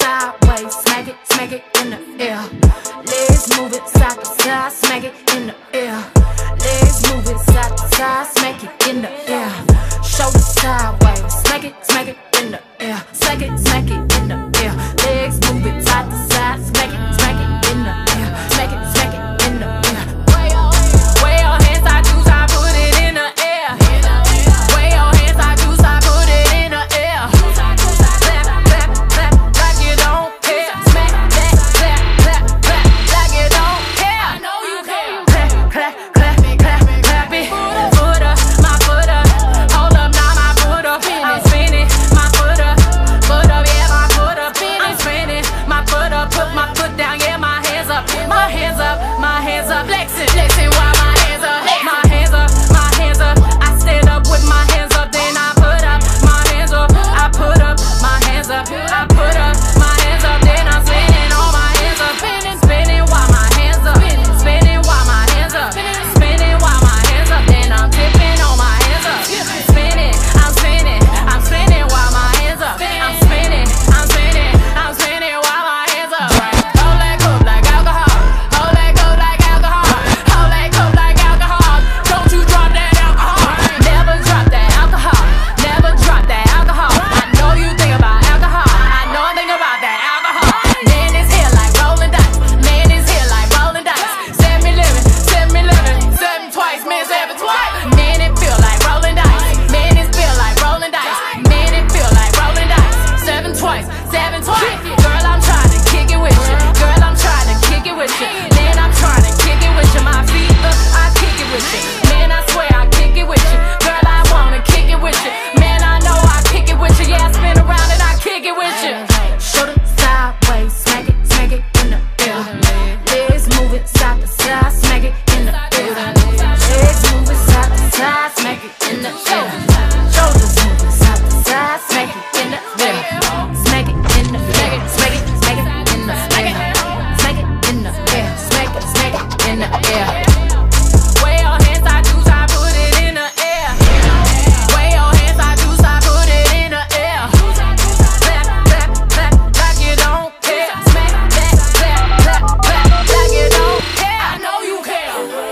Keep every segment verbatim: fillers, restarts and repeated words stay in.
sideways, smack it, smack it in the air. Legs move it side to side, smack it in the air. Legs move it side to side, smack it in the air. Shoulders sideways, smack it, smack it in the air. Smack it, smack it in the air. Legs move it side to side, smack it, smack it in the air. Smack it, smack it in the air. Way your hands, I do, I put it in the air. Way your hands, I do, I put it in the air. Clap, clap, clap, like you don't care. Smack that, clap, clap, clap, like you don't care. I know you care. Clap, clap, clap, clap, clap it. Foot up, my foot up. Hold up, now my foot up. I'm spinning, my foot up. Foot up, yeah, my foot up. I'm spinning, my foot up. Put my foot down, yeah, my hands up. My hands up, my hands up. Flexing, flexing while my hands up. My hands up, my hands up. I stand up with my hands up, then I put up my hands up. I put up my hands up. I put up my hands up, then I'm spinning all my hands up. Spinning, spinning while my hands up. Spinning while my hands up. Spinning while my hands up, then I'm tipping on my hands up. Spinning, I'm spinning, I'm spinning while my hands up. I'm spinning, I'm spinning, I'm spinning while my hands up. Hold that cup like alcohol. Hold that cup like alcohol. Hold that cup like alcohol. Don't you drop that alcohol. Never drop that alcohol. Never drop that alcohol. I know you think about alcohol. I know I think about that alcohol. Man is here like rolling dice. Man is here like rolling dice. Set me living, set me living. Seven twice, man, seven twice. Man, it feel like rolling dice. Man, it feel like rolling dice. Man, it feel like rolling dice. Seven twice, seven twice. Girl, I'm trying to kick it with you. Girl, I'm trying to kick it with you. Man, I'm trying to kick it with you. My feet up, I kick it with you. Man, I swear I kick it with you. Girl, I wanna kick it with you. Man, I know I kick it with you. Yeah, I spin around and I kick it with you. Shoulder sideways, smack it, smack it in the air. Legs move it side to side, smack it in the air. Legs move it side to side, smack it in the air. Shoulders move it side to side, smack it in the air. Smack it in the air, smack it, smack it in the air. Smack it in the air, smack it, smack it in the air. Way your hands, I do, I put it in the air. Way your hands, I do, I put it in the air. Clap, clap, clap, like you don't care. Smack that, clap, clap, clap, like you don't care. I know you care.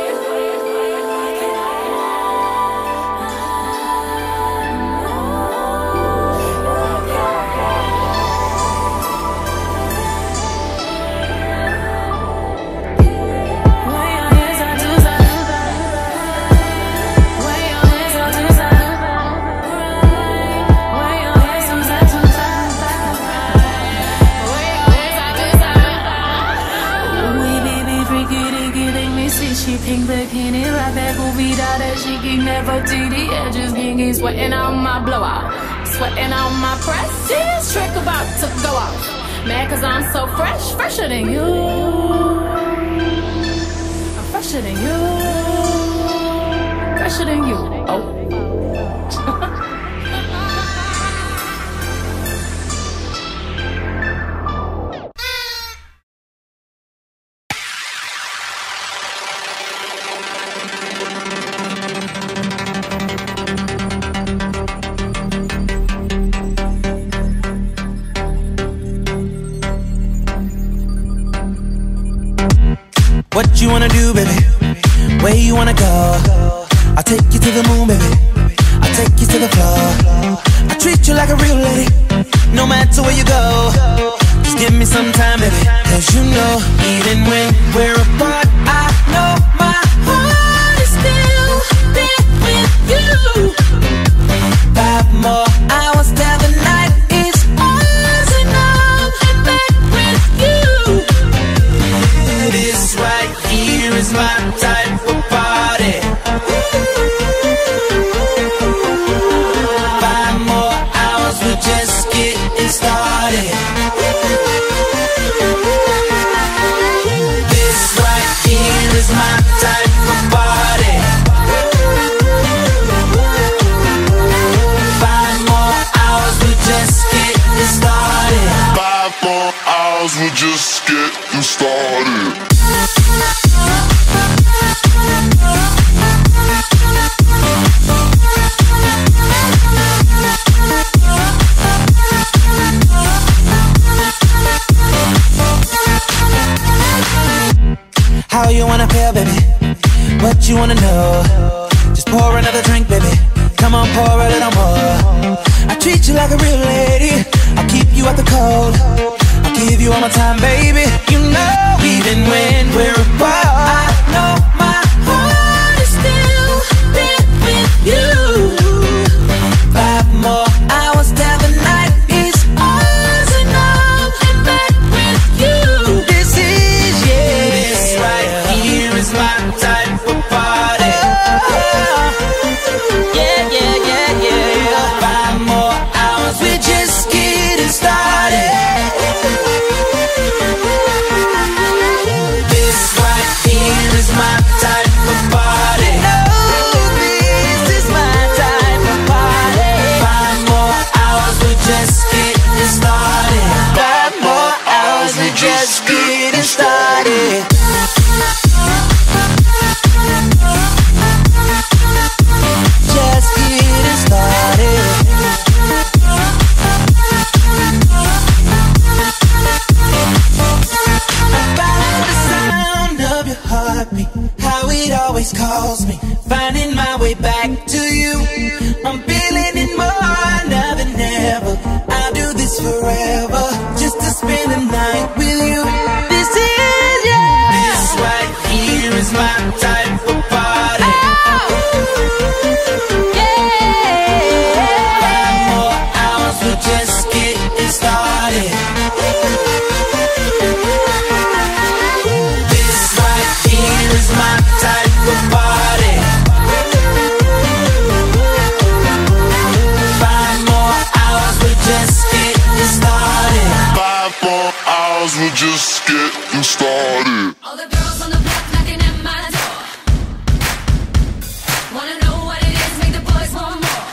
Sweating on my blowout, sweating on my press. This trick about to go off. Mad cause I'm so fresh, fresher than you. I'm fresher than you. Fresher than you. Oh. What you wanna do, baby? Where you wanna go? I'll take you to the moon, baby. I'll take you to the floor. I treat you like a real lady, no matter where you go. Just give me some time, baby. Cause you know, even when we're apart, I know my heart is still there with you. Five more hours till the night is ours, and I'm back with you. This right here is my type of party. Five more hours, we're just getting started. This right here is my type of party. Five more hours, we're just getting started. Five more hours, we're just getting started. care, baby. What you wanna know? Just pour another drink, baby. Come on, pour a little more. I treat you like a real lady. I'll keep you out the cold. I'll give you all my time, baby. You know, even when we're apart, I know my heart is still there with you. Five more hours till the night is ours, and I'm in bed with you. This is, yeah, this right here is my type of party. Yeah, yeah, yeah, yeah. Five more hours, we're just getting started. This right here is my type of party. No, this is my type of party. Five more hours, we're just getting started. Five more hours, we're just getting started. Just getting started. About the sound of your heartbeat, how it always calls me, finding my way back to you. I'm feeling it more now than ever. I'll do this forever, just to spend the night with you. This is, yeah, this right here is my type of party. Just getting started. This right here is my type of party. Five more hours, we're just getting started. Five more hours, we're just getting started. All the girls on the block knocking at my door. Wanna know what it is, make the boys want more.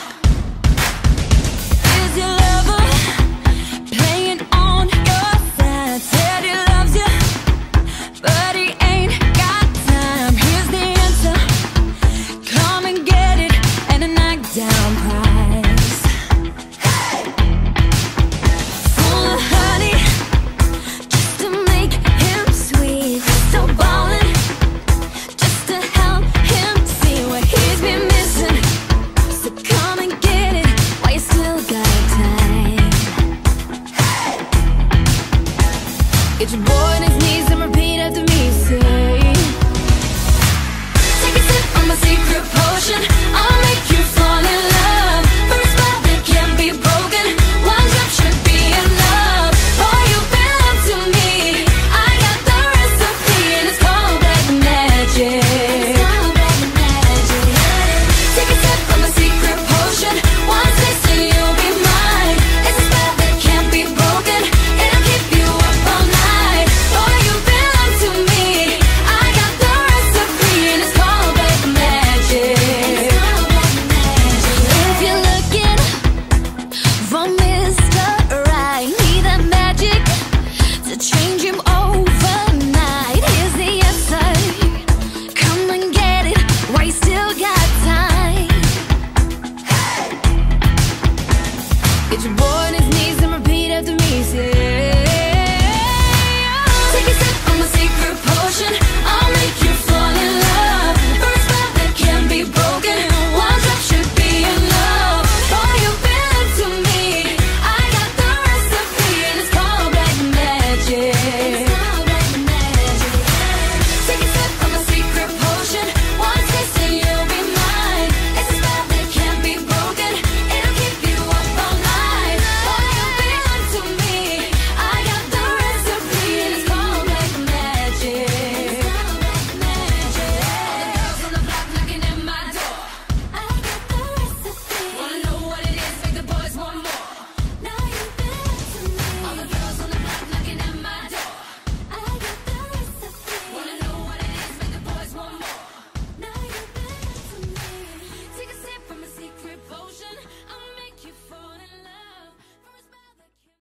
Is your lover playing on your side? Said he loves you, but he ain't got time. Here's the answer: come and get it, and a knockdown prize. Full of honey, just to make him sweet. So ballin', just to help him see what he's been missing. So come and get it while you still got time. Get your boy on his knees and repeat after me, say. Take a sip of my secret potion, I'll make you fall in love. First love that can't be broken, one drop should be enough. Boy, you belong to me, I got the recipe, and it's called black magic. Take a sip of my secret potion, one taste and you'll be mine. It's a spell that can't be broken, it'll keep you up all night. Boy, you belong to me, I got the recipe, and it's called black magic. If you're looking for Mister Right, need that magic to change him overnight. Here's the answer: come and get it while you still got time. Get your boy on his knees and repeat after me, say.